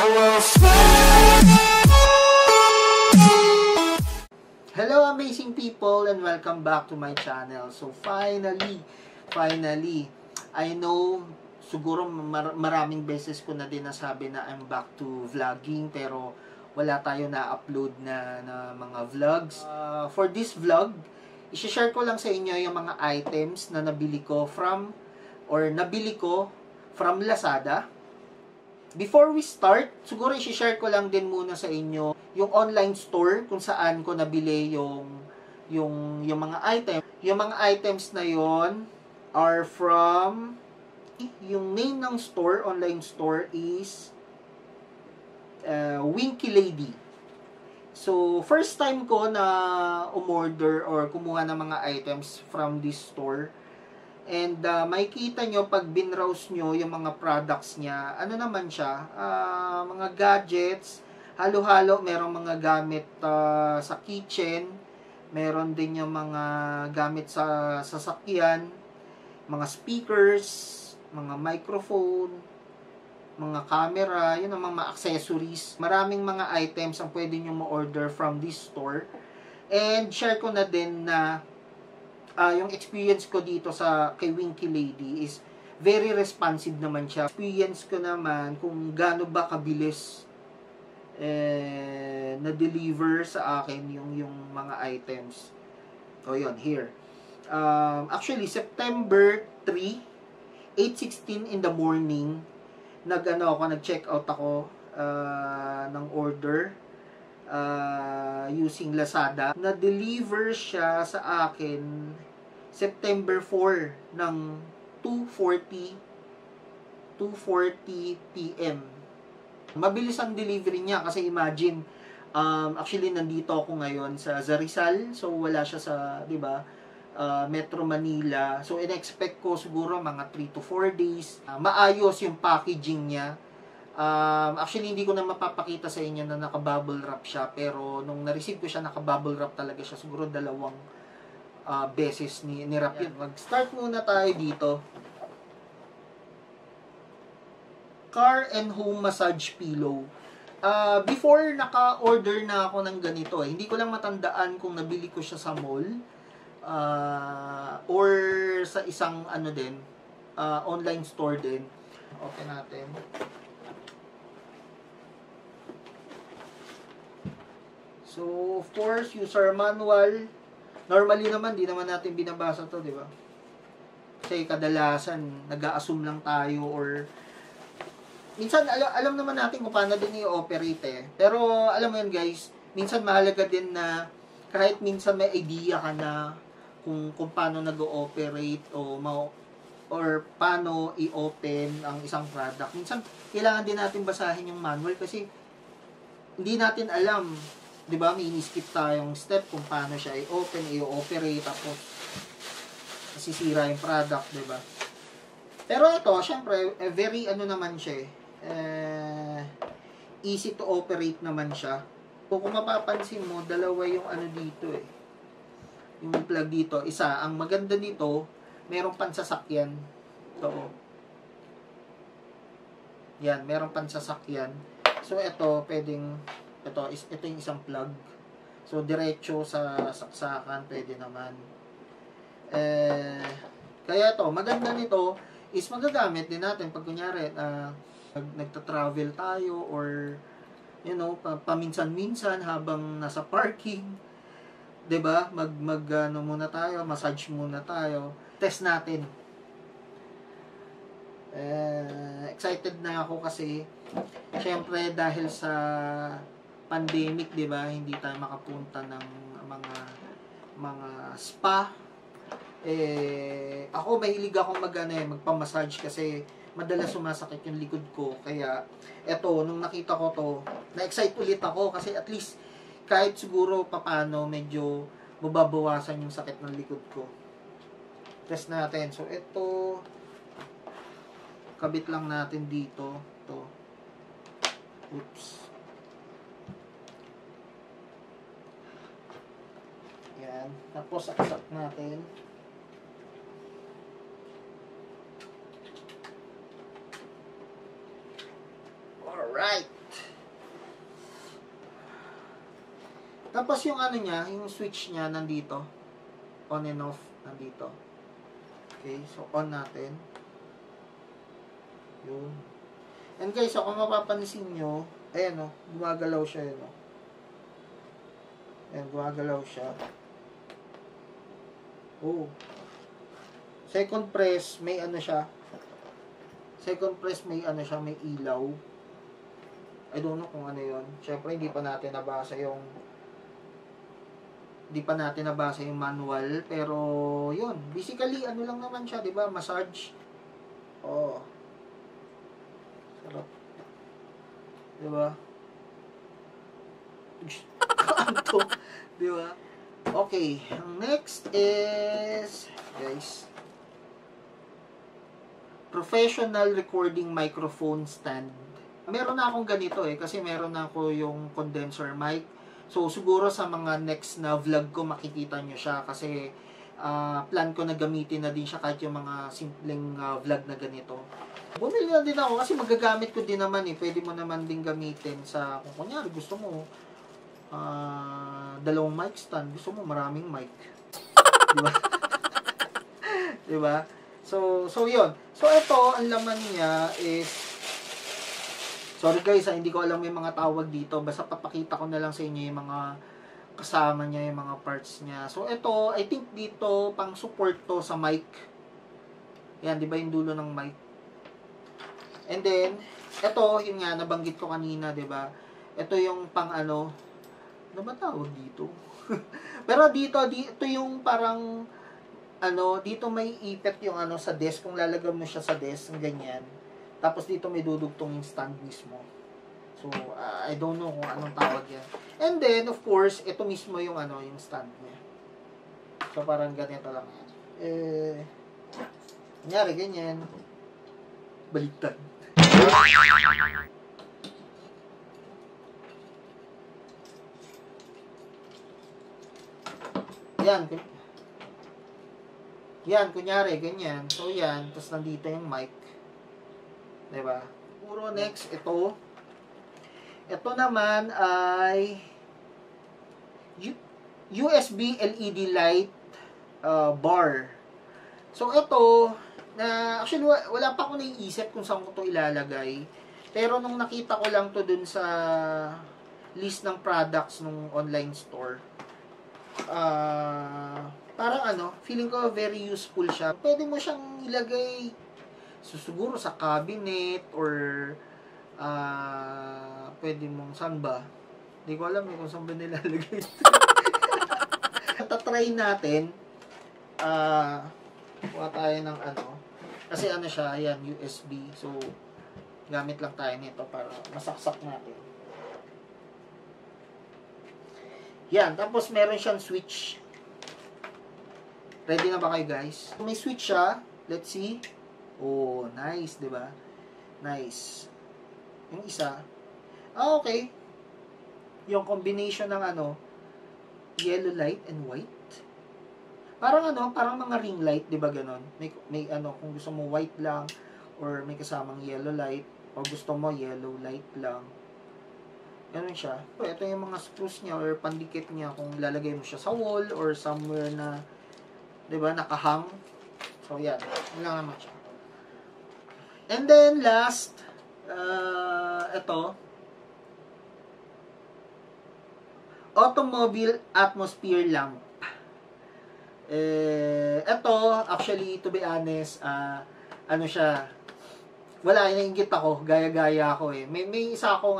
Hello amazing people and welcome back to my channel. So finally, I know siguro maraming beses ko na din nasabi na I'm back to vlogging pero wala tayo na-upload na mga vlogs. For this vlog, i-share ko lang sa inyo yung mga items na nabili ko from Lazada. Before we start, siguro i-share ko lang din muna sa inyo yung online store kung saan ko nabili yung mga items. Yung mga items na yon are from, yung name ng store, online store is Winky Lady. So, first time ko na umorder or kumuha ng mga items from this store. And makikita nyo pag binrowse nyo yung mga products niya, ano naman siya, mga gadgets, halo-halo, merong mga gamit sa kitchen, meron din yung mga gamit sa sasakyan, mga speakers, mga microphone, mga camera, yun ang mga accessories. Maraming mga items ang pwede nyo ma-order from this store. And share ko na din na yung experience ko dito kay Winky Lady is very responsive naman siya. Experience ko naman kung gaano ba kabilis na-deliver sa akin yung mga items. O yun, here. Actually, September 3, 8:16 in the morning, nag-check out ako ng order using Lazada. Na-deliver siya sa akin September 4 ng 2:40 PM. Mabilis ang delivery niya kasi imagine, actually nandito ako ngayon sa Rizal, so wala siya sa, 'di ba, Metro Manila. So in-expect ko siguro mga 3 to 4 days. Maayos yung packaging niya. Actually, hindi ko na mapapakita sa inyo na naka-bubble wrap siya. Pero, nung na-receive ko siya, naka-bubble wrap talaga siya. Siguro 2 beses ni-wrap yun. Mag-start muna tayo dito. Car and home massage pillow. Before, naka-order na ako ng ganito. Hindi ko lang matandaan kung nabili ko siya sa mall. Or sa isang online store din. Open natin. So, of course, user manual. Normally naman, di naman natin binabasa to, di ba? Kasi kadalasan, nag-a-assume lang tayo or minsan, alam naman natin kung paano din i-operate eh. Pero, alam mo yun guys, minsan mahalaga din na kahit minsan may idea ka na kung paano nag-ooperate or paano i-open ang isang product. Minsan, kailangan din natin basahin yung manual kasi hindi natin alam. Diba, may ini-skip tayong step kung paano siya i-open, i-operate, tapos masisira yung product, diba? Pero ito, syempre, very naman siya easy to operate naman siya. So, kung mapapansin mo, dalawa yung dito yung plug dito. Isa, ang maganda dito, merong pansasakyan. Ito, yan, merong pansasakyan. So, ito, ito yung isang plug. So, diretso sa saksakan, pwede naman. Kaya ito, maganda nito is magagamit din natin pag kunyari, nagta-travel tayo or, paminsan-minsan habang nasa parking. 'Di ba? Muna tayo, massage muna tayo. Test natin. Excited na ako kasi, syempre, dahil sa pandemic, 'di ba, hindi tayo makapunta ng mga spa. Ako mahilig akong magpa-massage kasi madalas sumasakit yung likod ko. Kaya eto, nung nakita ko to, na-excite ulit ako kasi at least kahit siguro papaano medyo mababawasan yung sakit ng likod ko. Test natin. So ito, kabit lang natin dito. To. Oops. Yan. Tapos, saksak natin. Alright. Tapos yung ano niya, yung switch niya nandito. On and off nandito. Okay, so on natin. Yun. And guys, so kung mapapansin nyo, ayan o, gumagalaw siya yun o. Ayan, gumagalaw siya. Oh. Second press, may ano siya. Second press, may ano siya, may ilaw. I don't know kung ano yun. Siyempre, hindi pa natin nabasa yung manual, pero yun, basically ano lang naman siya, 'di ba? Massage. Oh. Sarap. 'Di ba? Kanto, 'di ba? Okay, ang next is guys, professional recording microphone stand. Meron na akong ganito kasi meron na ako yung condenser mic. So, siguro sa mga next na vlog ko, makikita nyo siya kasi plan ko na gamitin na din siya kahit yung mga simpleng vlog na ganito. Bumili na din ako kasi magagamit ko din naman Pwede mo naman din gamitin sa, kung kunyari gusto mo, dalawang mic stand, gusto mo maraming mic. Diba? Diba? So yun. So, ito, ang laman niya is, sorry guys, hindi ko alam yung mga tawag dito. Basta papakita ko na lang sa inyo yung mga kasama niya, yung mga parts niya. So, ito, I think dito, pang support to sa mic. Yan, di ba yung dulo ng mic? And then, ito, yun nga, nabanggit ko kanina, di ba? Ito yung pang ano ba tawag dito? Pero dito yung parang, dito may ipit yung sa desk. Kung lalagyan mo siya sa desk, ganyan. Tapos dito may dudugtong yung stand mismo. So, I don't know kung anong tawag yan. And then, of course, ito mismo yung yung stand niya. So, parang ganito lang yan. Kunyari, ganyan. Baliktad. Yan, kunyari, ganyan. So, yan. Tapos nandito yung mic. Diba? Puro next, ito. Ito naman ay USB LED light bar. So, ito, actually, wala pa ako naiisip kung saan ko ito ilalagay. Pero nung nakita ko lang to dun sa list ng products ng online store, parang feeling ko very useful siya. Pwede mo siyang ilagay siguro sa cabinet or pwede mong saan ba? Hindi ko alam kung saan ba nilalagay ito. Tatry natin. Kuha tayo ng kasi siya, yan, USB. So, gamit lang tayo nito para masaksak natin. Yan, tapos meron siyang switch. Ready na ba kayo guys? May switch siya. Let's see. Oh, nice, 'di ba? Nice. Yung isa. Okay. Yung combination ng yellow light and white. Parang parang mga ring light, 'di ba ganon? May kung gusto mo white lang or may kasamang yellow light o gusto mo yellow light lang. Ganun siya. Ito yung mga screws niya or pandikit niya kung lalagay mo siya sa wall or somewhere na 'di ba, nakahang. So, yan. Yan lang naman siya. And then, last, ito, automobile atmosphere lamp. Ito, actually, to be honest, siya, wala, inainggit ako, gaya-gaya ako May isa akong,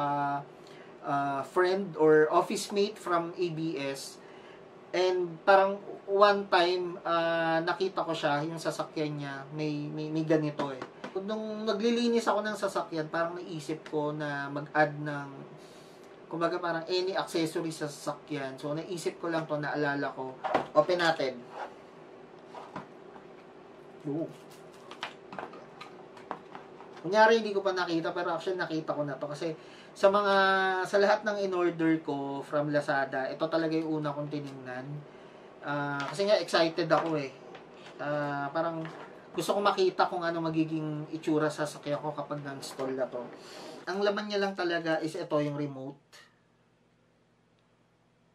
friend or office mate from ABS. And parang one time nakita ko siya, yung sasakyan niya, may ganito Nung naglilinis ako ng sasakyan, parang naisip ko na mag-add ng kumbaga parang any accessory sa sasakyan. So naisip ko lang to, naalala ko. Open natin. Ooh. Kunyari hindi ko pa nakita, pero actually nakita ko na to kasi sa lahat ng in-order ko from Lazada, ito talaga yung una kong tiningnan. Kasi nga excited ako parang gusto ko makita kung ano magiging itsura sa sasakyan ko kapag na-install na to. Ang laman niya lang talaga is ito yung remote.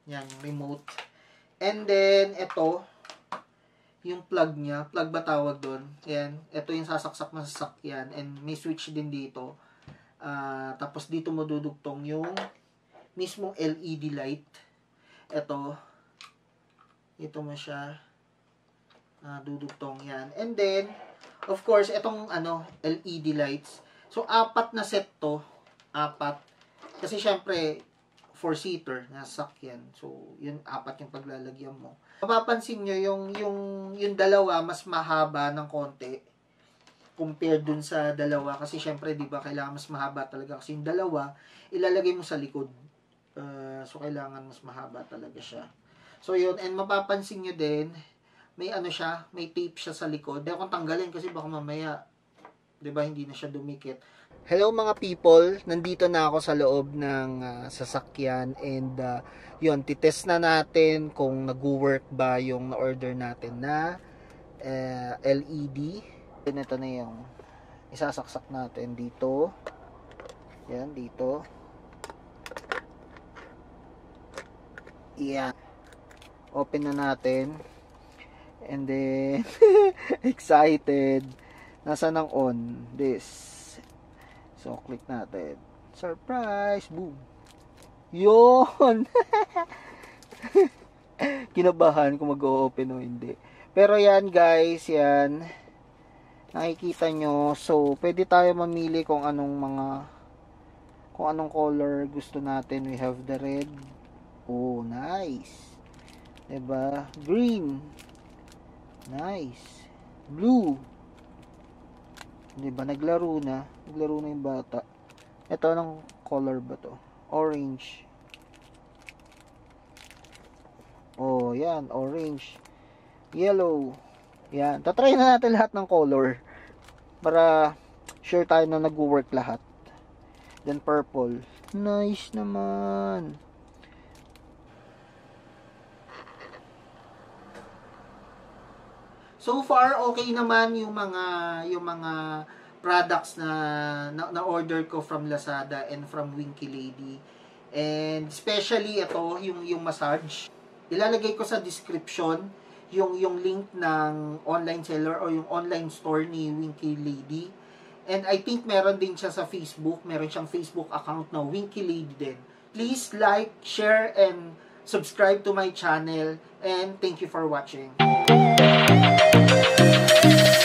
Yan, remote. And then, ito, yung plug niya. Plug ba tawag doon? Yan. Ito yung sasaksak na sasakyan. And may switch din dito. Tapos dito mo dudugtong yung mismong LED light. Ito. Ito mo siya. Dudugtong yan. And then, of course, itong LED lights. So, 4 na set to. 4. Kasi syempre, 4-seater na sasakyan. So, yun 4 yung paglalagyan mo. Mapapansin nyo, yung dalawa, mas mahaba ng konti compared dun sa dalawa. Kasi syempre, di ba, kailangan mas mahaba talaga. Kasi yung dalawa, ilalagay mo sa likod. So, kailangan mas mahaba talaga siya. So, yun. And mapapansin nyo din, may siya, may tape siya sa likod. Kaya kung tanggalin kasi baka mamaya, di ba, hindi na siya dumikit. Hello mga people, nandito na ako sa loob ng sasakyan and yun, titest na natin kung nag-work ba yung na-order natin na LED. And ito na yung isasaksak natin dito. Yan, dito. Yan. Open na natin. And then, excited. Nasaan ang on? This. So, click natin. Surprise! Boom! Yun! Kinabahan kung mag-o-open o hindi. Pero yan guys, yan. Nakikita nyo. So, pwede tayo mamili kung anong color gusto natin. We have the red. Oh, nice. Diba? Green. Nice. Blue. Diba? Naglaro na yung bata. Ito, anong color ba to? Orange. Oh, yan. Orange. Yellow. Yan. Tatry na natin lahat ng color. Para sure tayo na nag-work lahat. Then purple. Nice naman. So far, okay naman yung mga products na order ko from Lazada and from Winky Lady. And especially ito, yung massage. Ilalagay ko sa description yung link ng online seller o yung online store ni Winky Lady. And I think meron din siya sa Facebook. Meron siyang Facebook account na Winky Lady din. Please like, share, and subscribe to my channel. And thank you for watching.